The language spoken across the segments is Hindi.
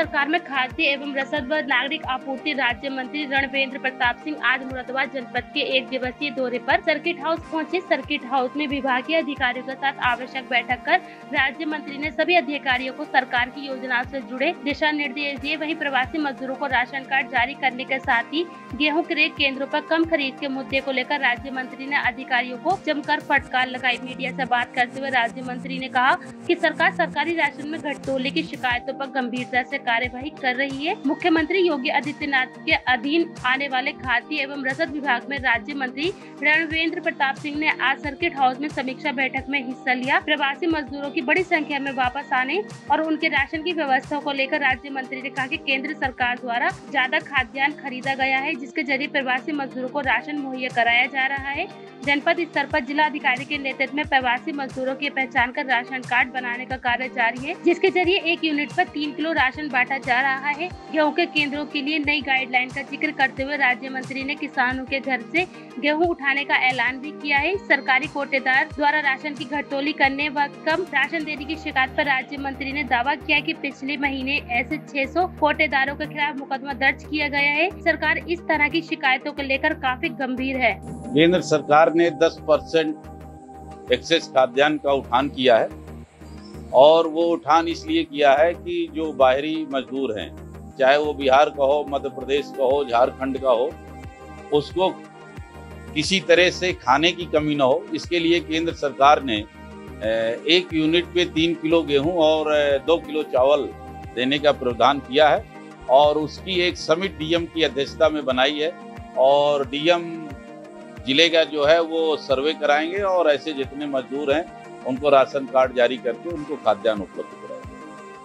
सरकार में खाद्य एवं रसद व नागरिक आपूर्ति राज्य मंत्री रणवेंद्र प्रताप सिंह आज मुरादाबाद जनपद के 1 दिवसीय दौरे पर सर्किट हाउस पहुंचे। सर्किट हाउस में विभागीय अधिकारियों के साथ आवश्यक बैठक कर राज्य मंत्री ने सभी अधिकारियों को सरकार की योजनाओं से जुड़े दिशा निर्देश दिए। वहीं प्रवासी मजदूरों को राशन कार्ड जारी करने के साथ ही गेहूं क्रय केंद्रों पर कम खरीद के मुद्दे को लेकर राज्य मंत्री ने अधिकारियों को जमकर फटकार लगाई। मीडिया से बात करते हुए राज्य मंत्री ने कहा कि सरकार सरकारी राशन में घटतोले की शिकायतों पर गंभीरता से कार्यवाही कर रही है। मुख्यमंत्री योगी आदित्यनाथ के अधीन आने वाले खाद्य एवं रसद विभाग में राज्य मंत्री रणवेंद्र प्रताप सिंह ने आज सर्किट हाउस में समीक्षा बैठक में हिस्सा लिया। प्रवासी मजदूरों की बड़ी संख्या में वापस आने और उनके राशन की व्यवस्था को लेकर राज्य मंत्री ने कहा कि केंद्र सरकार द्वारा ज्यादा खाद्यान्न खरीदा गया है, जिसके जरिए प्रवासी मजदूरों को राशन मुहैया कराया जा रहा है। जनपद स्तर पर जिला अधिकारी के नेतृत्व में प्रवासी मजदूरों की पहचान कर राशन कार्ड बनाने का कार्य जारी है, जिसके जरिए 1 यूनिट पर 3 किलो राशन बांटा जा रहा है। गेहूं के केंद्रों के लिए नई गाइडलाइन का जिक्र करते हुए राज्य मंत्री ने किसानों के घर से गेहूं उठाने का ऐलान भी किया है। सरकारी कोटेदार द्वारा राशन की घटतोली करने व कम राशन देने की शिकायत पर राज्य मंत्री ने दावा किया कि पिछले महीने ऐसे 600 कोटेदारों के खिलाफ मुकदमा दर्ज किया गया है। सरकार इस तरह की शिकायतों को लेकर काफी गंभीर है। केंद्र सरकार ने 10% एक्सेस खाद्यान्न का उठान किया है और वो उठान इसलिए किया है कि जो बाहरी मजदूर हैं, चाहे वो बिहार का हो, मध्य प्रदेश का हो, झारखंड का हो, उसको किसी तरह से खाने की कमी ना हो। इसके लिए केंद्र सरकार ने 1 यूनिट पे 3 किलो गेहूं और 2 किलो चावल देने का प्रावधान किया है और उसकी एक समिट डीएम की अध्यक्षता में बनाई है और डीएम जिले का जो है वो सर्वे कराएंगे और ऐसे जितने मजदूर हैं उनको राशन कार्ड जारी करके उनको खाद्यान्न उपलब्ध कराएंगे।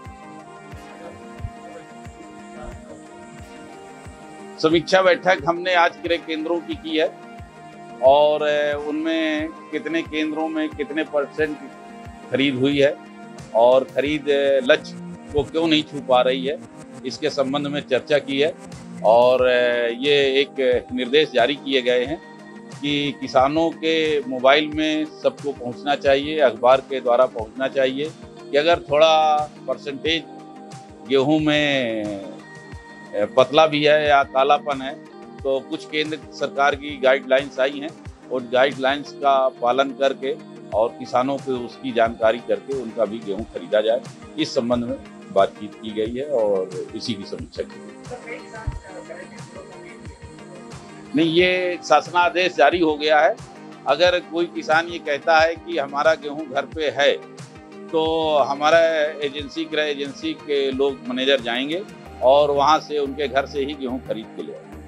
समीक्षा बैठक हमने आज क्रय केंद्रों की है और उनमें कितने केंद्रों में कितने % खरीद हुई है और खरीद लक्ष्य को क्यों नहीं छू पा रही है, इसके संबंध में चर्चा की है और ये एक निर्देश जारी किए गए हैं कि किसानों के मोबाइल में सबको पहुंचना चाहिए, अखबार के द्वारा पहुंचना चाहिए कि अगर थोड़ा % गेहूं में पतला भी है या कालापन है तो कुछ केंद्र सरकार की गाइडलाइंस आई हैं और गाइडलाइंस का पालन करके और किसानों को उसकी जानकारी करके उनका भी गेहूं खरीदा जाए। इस संबंध में बातचीत की गई है और इसी की समीक्षा की गई। नहीं, ये शासनादेश जारी हो गया है। अगर कोई किसान ये कहता है कि हमारा गेहूं घर पे है तो हमारा क्रय एजेंसी के लोग मैनेजर जाएंगे और वहां से उनके घर से ही गेहूं खरीद के ले आएंगे।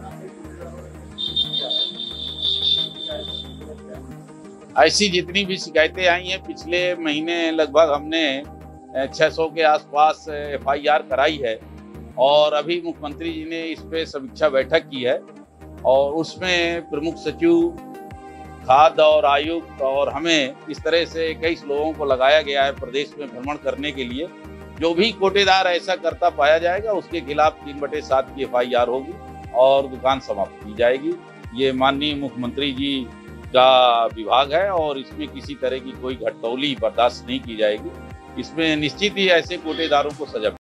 ऐसी जितनी भी शिकायतें आई हैं, पिछले महीने लगभग हमने 600 के आसपास FIR कराई है और अभी मुख्यमंत्री जी ने इस पे समीक्षा बैठक की है और उसमें प्रमुख सचिव खाद्य और आयुक्त और हमें इस तरह से 21 लोगों को लगाया गया है प्रदेश में भ्रमण करने के लिए। जो भी कोटेदार ऐसा करता पाया जाएगा उसके खिलाफ 3/7 की FIR होगी और दुकान समाप्त की जाएगी। ये माननीय मुख्यमंत्री जी का विभाग है और इसमें किसी तरह की कोई घटतौली बर्दाश्त नहीं की जाएगी। इसमें निश्चित ही ऐसे कोटेदारों को सजा